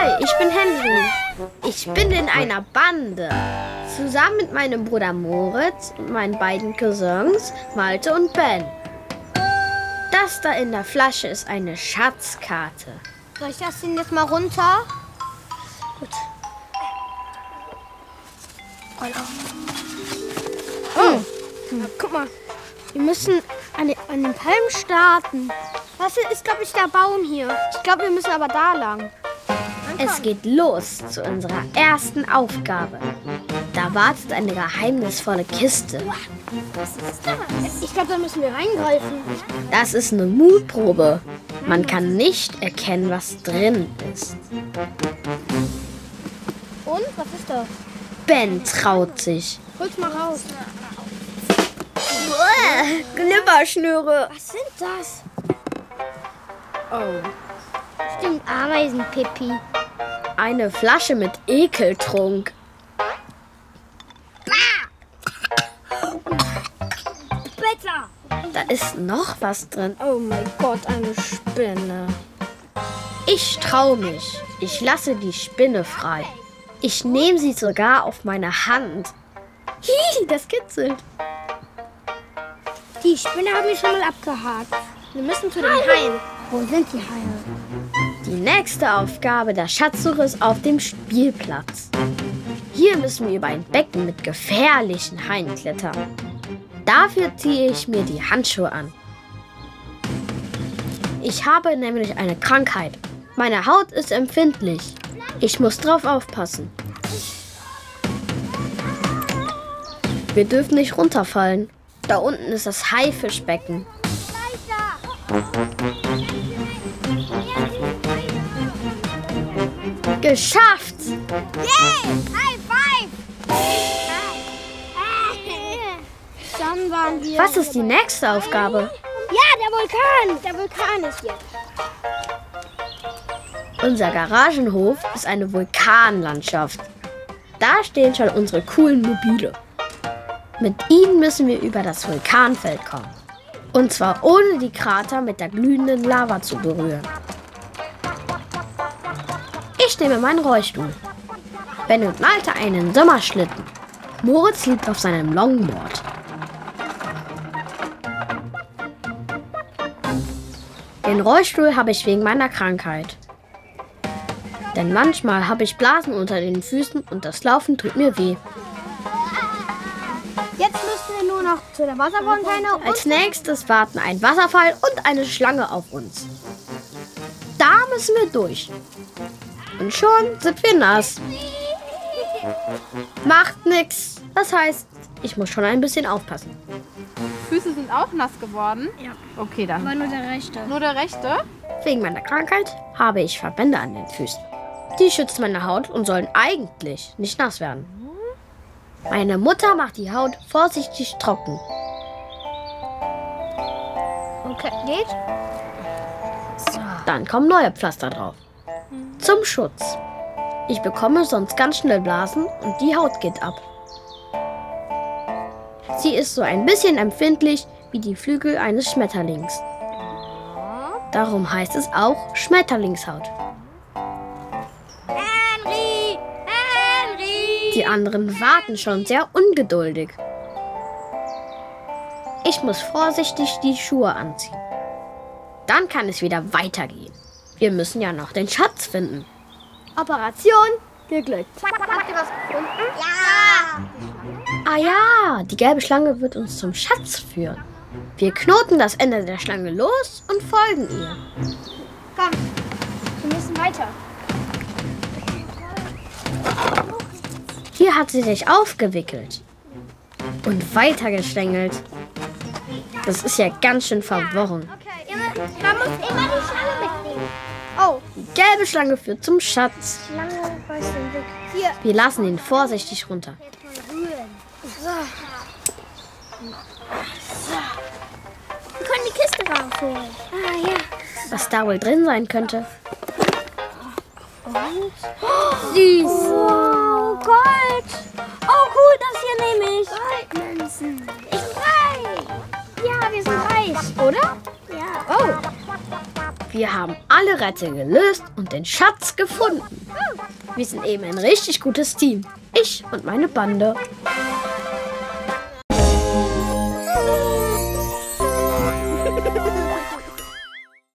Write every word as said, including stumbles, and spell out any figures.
Hi, ich bin Henry. Ich bin in einer Bande. Zusammen mit meinem Bruder Moritz und meinen beiden Cousins Malte und Ben. Das da in der Flasche ist eine Schatzkarte. Soll ich das denn jetzt mal runter? Gut. Oh. Hm. Guck mal, wir müssen an den, an den Palm starten. Was ist, glaube ich, der Baum hier? Ich glaube, wir müssen aber da lang. Es geht los zu unserer ersten Aufgabe. Da wartet eine geheimnisvolle Kiste. Was ist das? Ich glaube, da müssen wir reingreifen. Das ist eine Mutprobe. Man kann nicht erkennen, was drin ist. Und? Was ist das? Ben traut sich. Hol's mal raus. Uah, Glibberschnüre. Was sind das? Oh. Stimmt, Ameisenpipi. Eine Flasche mit Ekeltrunk. Besser. Da ist noch was drin. Oh mein Gott, eine Spinne. Ich trau mich. Ich lasse die Spinne frei. Ich nehme sie sogar auf meine Hand. Hihi, das kitzelt. Die Spinne habe ich schon mal abgehakt. Wir müssen zu den Haien. Wo sind die Haie? Die nächste Aufgabe der Schatzsuche ist auf dem Spielplatz. Hier müssen wir über ein Becken mit gefährlichen Haien klettern. Dafür ziehe ich mir die Handschuhe an. Ich habe nämlich eine Krankheit. Meine Haut ist empfindlich. Ich muss drauf aufpassen. Wir dürfen nicht runterfallen. Da unten ist das Haifischbecken. Geschafft! Yay! High five! Dann waren wir... Was ist die nächste Aufgabe? Ja, der Vulkan! Der Vulkan ist jetzt. Unser Garagenhof ist eine Vulkanlandschaft. Da stehen schon unsere coolen Mobile. Mit ihnen müssen wir über das Vulkanfeld kommen. Und zwar ohne die Krater mit der glühenden Lava zu berühren. Ich nehme meinen Rollstuhl. Ben und Malte einen Sommerschlitten. Moritz liegt auf seinem Longboard. Den Rollstuhl habe ich wegen meiner Krankheit. Denn manchmal habe ich Blasen unter den Füßen und das Laufen tut mir weh. Jetzt müssen wir nur noch zu der Wasserfontäne. Als nächstes warten ein Wasserfall und eine Schlange auf uns. Da müssen wir durch. Und schon sind wir nass. Macht nix. Das heißt, ich muss schon ein bisschen aufpassen. Füße sind auch nass geworden? Ja. Okay, dann. Aber nur der rechte. Nur der rechte? Wegen meiner Krankheit habe ich Verbände an den Füßen. Die schützen meine Haut und sollen eigentlich nicht nass werden. Meine Mutter macht die Haut vorsichtig trocken. Okay, geht? Dann kommen neue Pflaster drauf. Zum Schutz. Ich bekomme sonst ganz schnell Blasen und die Haut geht ab. Sie ist so ein bisschen empfindlich wie die Flügel eines Schmetterlings. Darum heißt es auch Schmetterlingshaut. Henry! Henry! Die anderen warten schon sehr ungeduldig. Ich muss vorsichtig die Schuhe anziehen. Dann kann es wieder weitergehen. Wir müssen ja noch den Schatz finden. Operation geglückt. Habt ihr was gefunden? Ja! Ah ja, die gelbe Schlange wird uns zum Schatz führen. Wir knoten das Ende der Schlange los und folgen ihr. Komm, wir müssen weiter. Hier hat sie sich aufgewickelt und weitergeschlängelt. Das ist ja ganz schön verworren. Okay, man muss immer die Schlange mitnehmen. Oh, Die gelbe Schlange führt zum Schatz. Schlange weiß den Weg. Hier. Wir lassen ihn vorsichtig runter. So. So. Wir können die Kiste rausholen. Ah, ja. Was da wohl drin sein könnte. Oh, süß. Wow, Gold. Oh, cool, das hier nehme ich. Goldmünzen. Ich bin reich. Ja, wir sind reich, oder? Ja. Oh. Wir haben alle Rätsel gelöst und den Schatz gefunden. Wir sind eben ein richtig gutes Team. Ich und meine Bande.